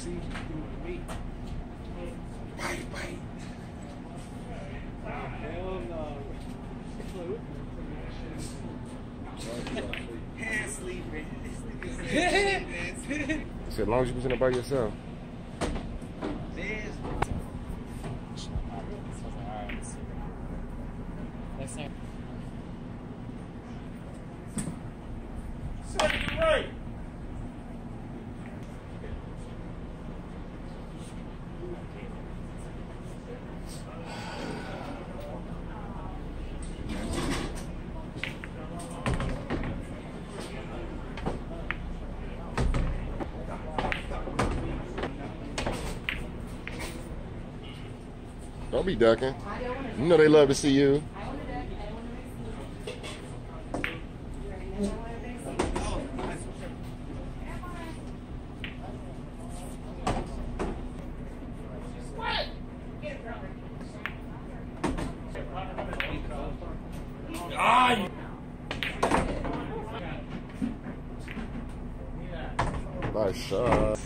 see you doing me. Bite. Hell no. Hand sleeping. So as long as you was in there by yourself. Second right. Don't be ducking. You know they love to see you. Nice shot.